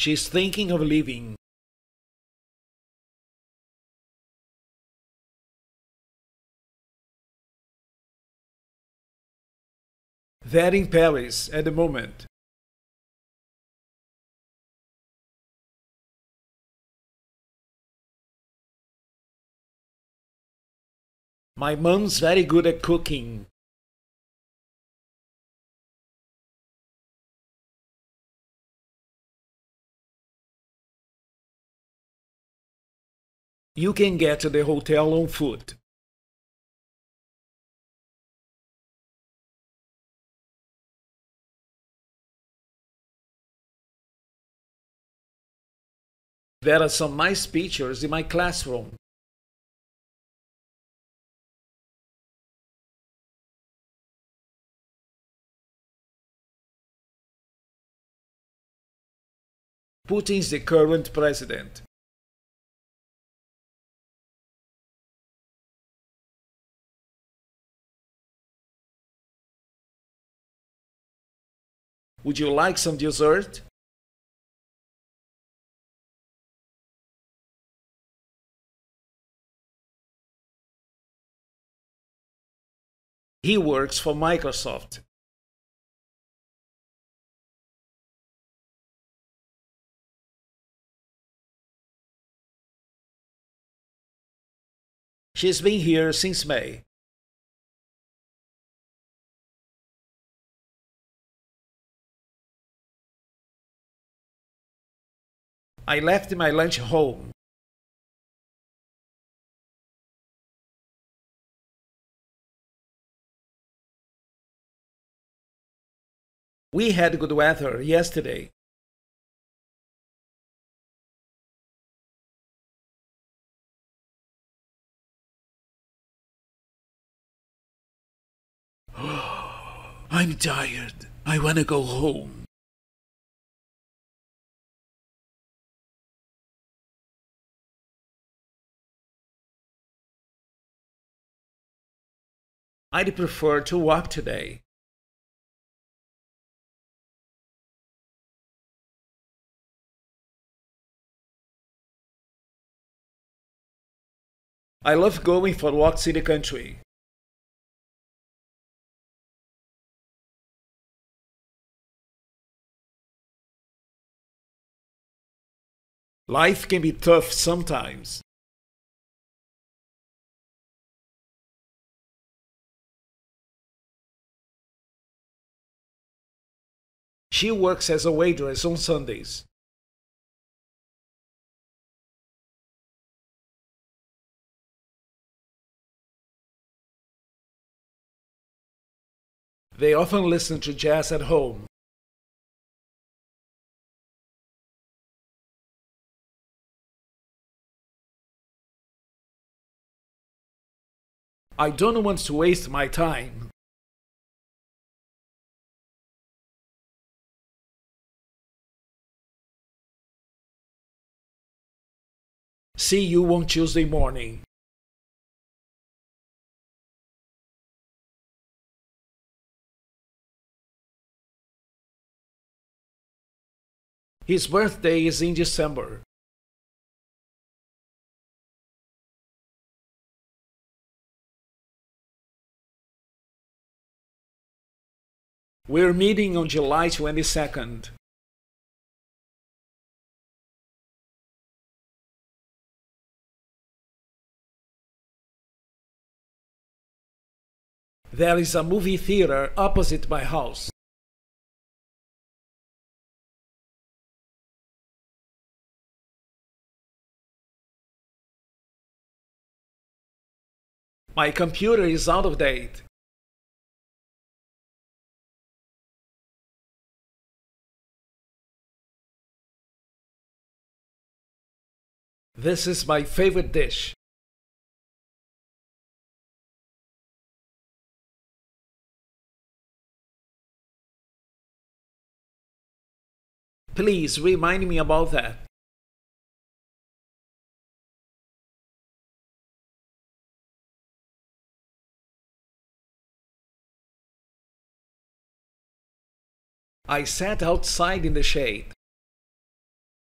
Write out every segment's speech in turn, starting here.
She's thinking of leaving. They're in Paris at the moment. My mom's very good at cooking. You can get to the hotel on foot. There are some nice pictures in my classroom. Putin's the current president. Would you like some dessert? He works for Microsoft. She's been here since May. I left my lunch home. We had good weather yesterday. I'm tired. I want to go home. I'd prefer to walk today. I love going for walks in the country. Life can be tough sometimes. She works as a waitress on Sundays. They often listen to jazz at home. I don't want to waste my time. See you on Tuesday morning. His birthday is in December. We're meeting on July 22nd. There is a movie theater opposite my house. My computer is out of date. This is my favorite dish. Please remind me about that. I sat outside in the shade.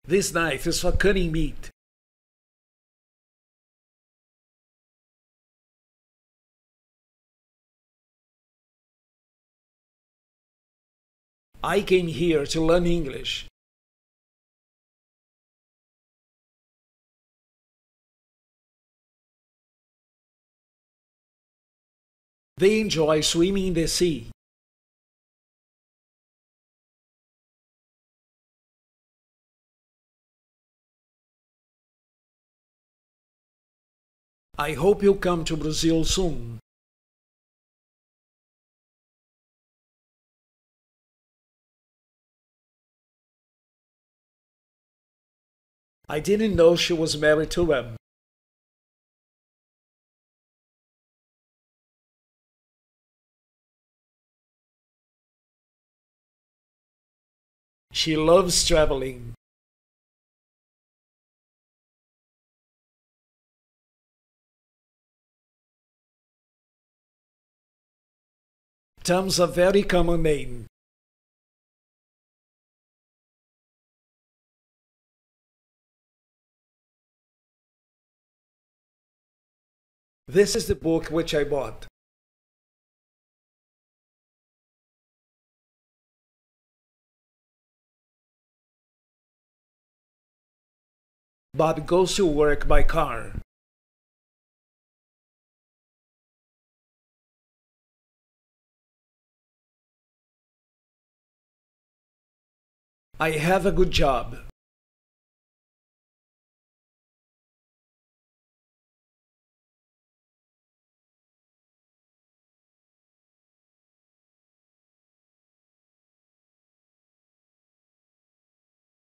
This knife is for cutting meat. I came here to learn English. They enjoy swimming in the sea. I hope you'll come to Brazil soon. I didn't know she was married to him. She loves traveling. Tom's a very common name. This is the book which I bought. Bob goes to work by car. I have a good job.